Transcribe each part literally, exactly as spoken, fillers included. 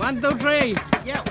One, two, three. Yeah.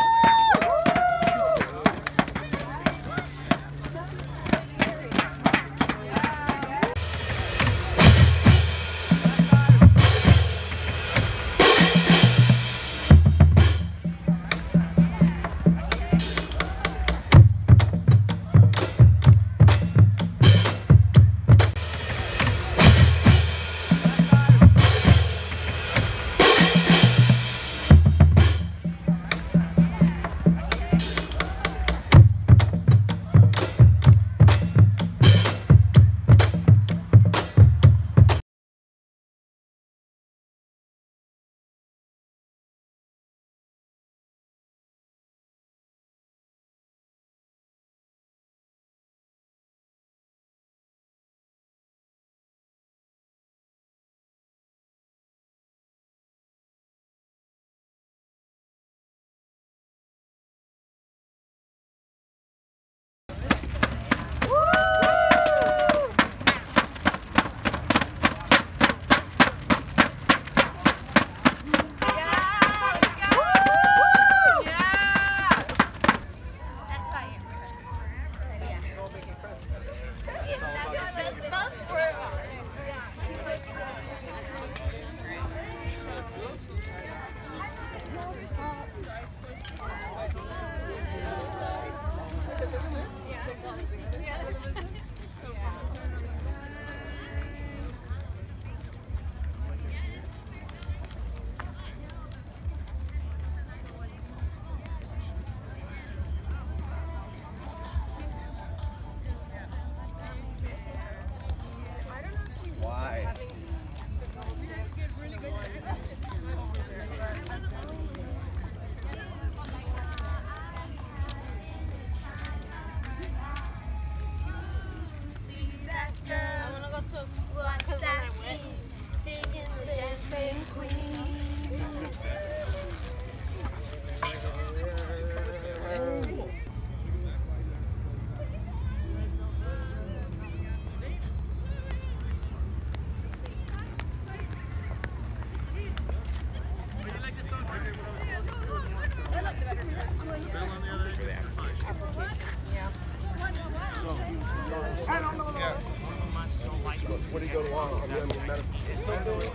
What do you go to law? Are you in medical? It's still doing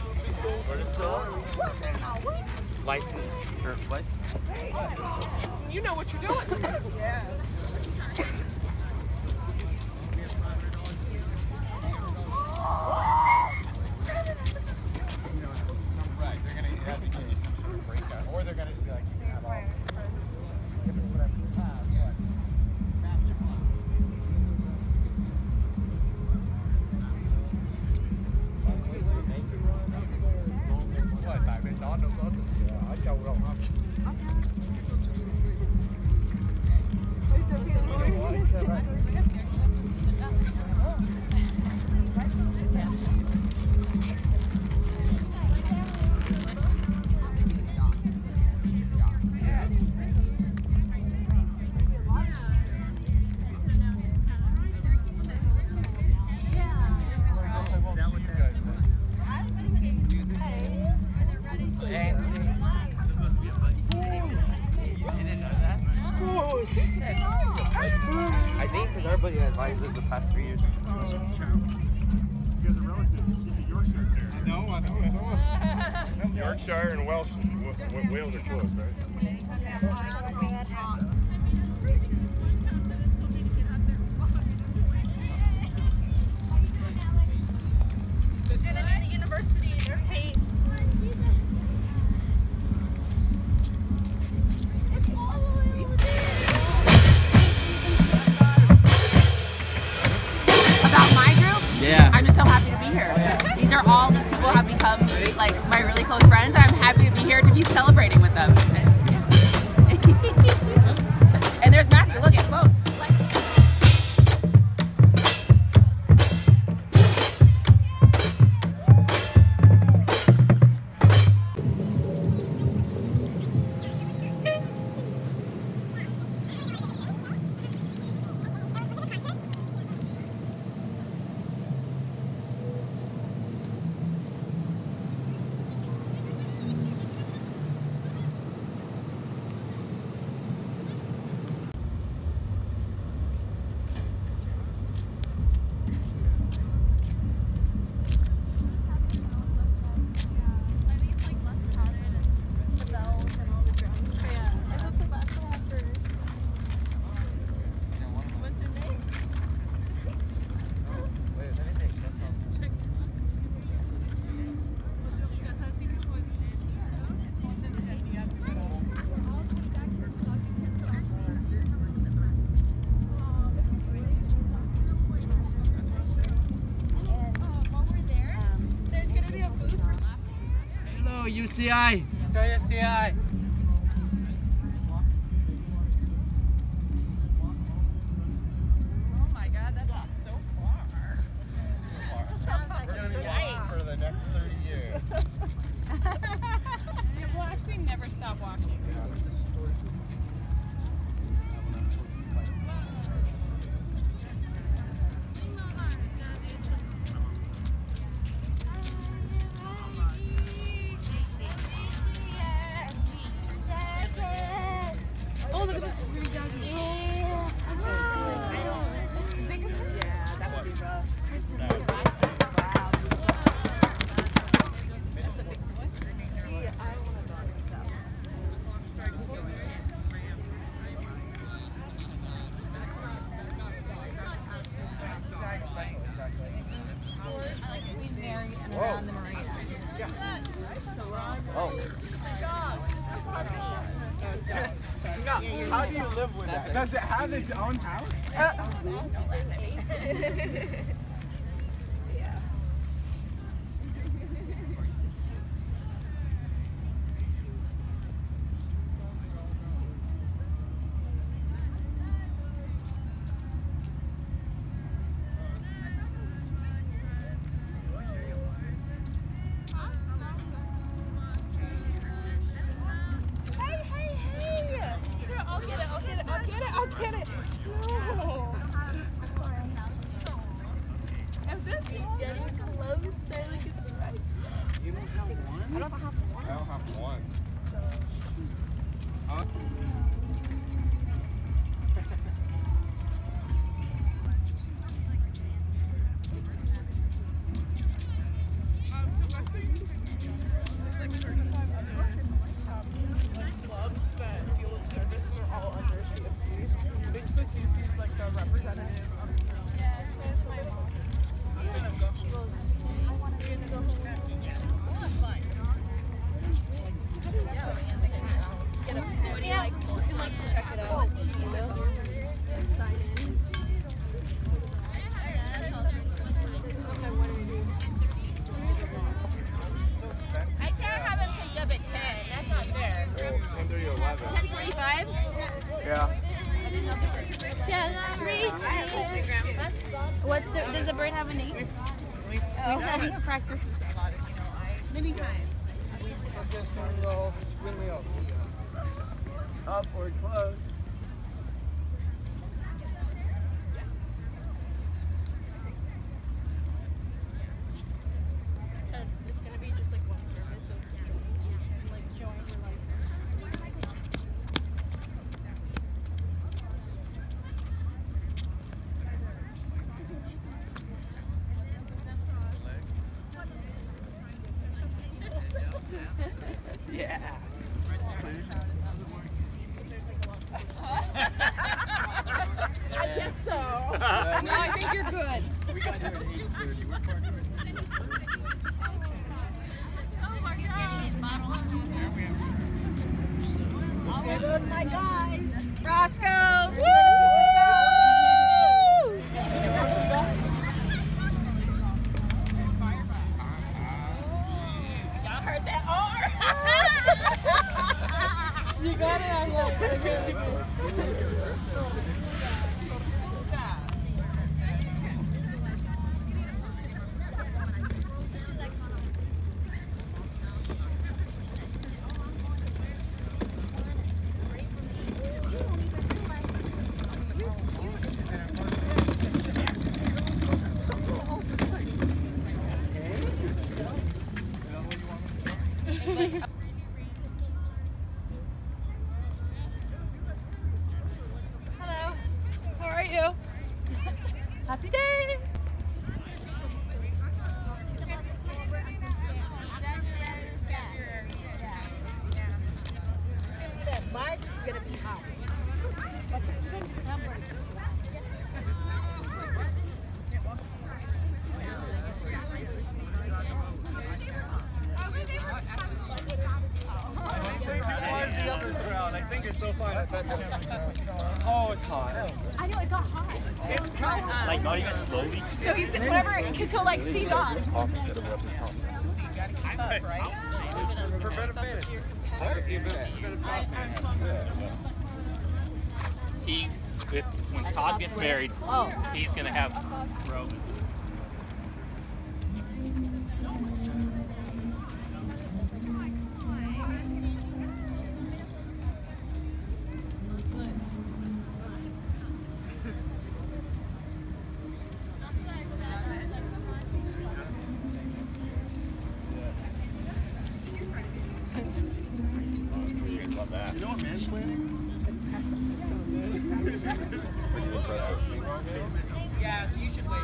license or license? You know what you're doing. Yeah. Right, they're gonna have to give you some sort of breakout, or they're gonna be like, have all. I think because everybody has licenses the past three years. You guys are relatives. Yorkshire there. No, I know. Yorkshire and Welsh, Wales are close, right? There's gonna be the university in your paint. About my group? Yeah. I'm just so happy to be here. These are all these people have become like my really close friends. I'm happy to be here to be celebrating with them. And, yeah. And there's Matthew. Look at both. U C I. Go U C I. Oh my God, that's so far. Sounds like We're going to be nice. walking for the next thirty years. Yeah, we'll actually never stop watching. Oh, look at this pretty doggy. Yeah. Yeah, that would be rough. See, I want a dog like that. Queen Mary and around the marina. Oh. How do you live with that? Does it have its own house? Hey, hey, hey! Here, I'll get it, I'll get it, I'll get it, I'll get it! No! And this is getting closer, like it's right. You don't have one? I don't have one. I don't have one. Huh? Clubs that deal with service are all under C S C. Basically, C S C is like the representative. Yeah, so it's my mom. She goes, I want to go home. Oh, that's fine. Get a what do you like? You can like check it out. You know? Sign in. I can't have him picked up at ten. That's not fair. ten thirty to eleven. ten forty-five? Yeah. What's the, does the bird have a name? We've, Oh. we've had to practice this a lot. You know, I Many times. Just one roll. Spin me up. Up or close. Because it's going to be just like one service, so it's joined. Like, join your like. Yeah. I guess so. No, I think you're good. We got here at eight thirty. We're parked right now. Oh my God. There goes my guys. Roscoe's. Woo! Y'all heard that? Oh! You got it on that. Really good. Hello. How are you? Happy day. That March is going to be hot. I think it's so far. Oh, it's hot. I know, it got hot. Like not even slowly. So he's, whatever, because he'll like see Dawn. Opposite of what they're talking about. gotta keep up, right? For better finish. He, if, when Todd gets married, Oh. he's gonna have Roman. You know what mansplaining? Yeah, so you should wait.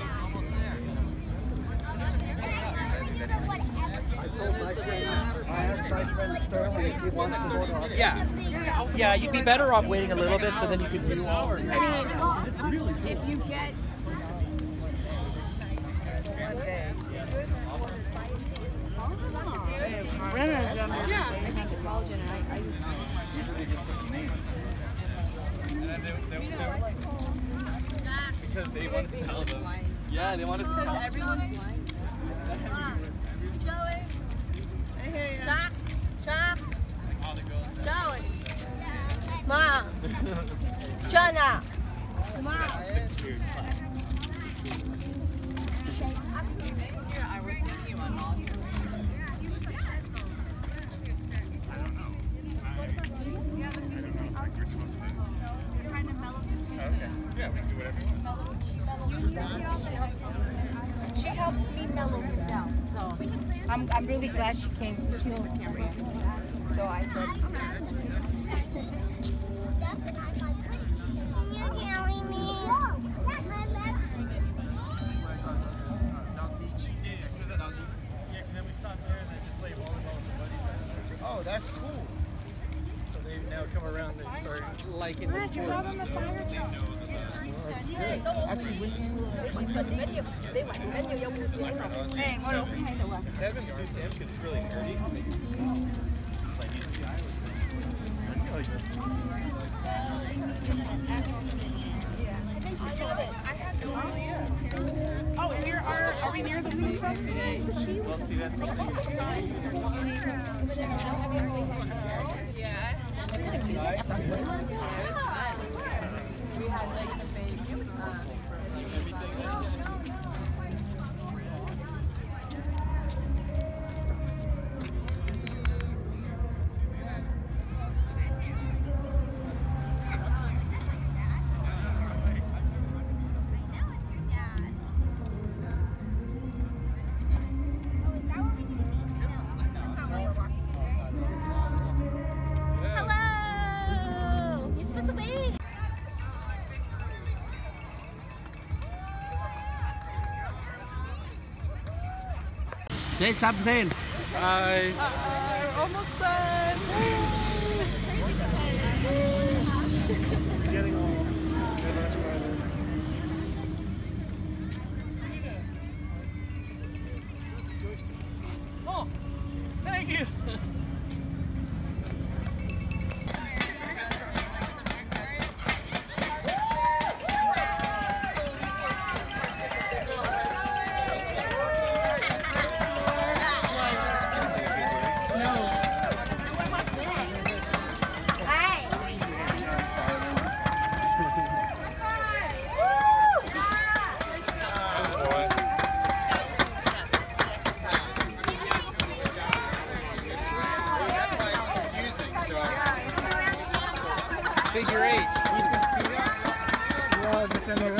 I asked my friend Sterling if he wants to go to our Yeah. Yeah, you'd be better off waiting a little bit so then you could do all. I mean, if you get Because they want to tell them. Yeah, they want to tell them. Everyone's lying. Joey. I hear you. Stop. Stop. Joey. Mom. Jenna. Mom. Yeah, we can do whatever. she helps me mellow him down. So I'm I'm really glad she came to the camera. So I said. Oh, that's cool. So they now come around and start liking the sport. Actually, when you Kevin suits him because he's really nerdy. Like U C I. Oh, and here are, are we near the food truck? Well, see, that's Hello. You're supposed to wait. say something. Hi. Uh, almost done. Getting all that's right. Oh, thank you. Figure eight. Yeah, but then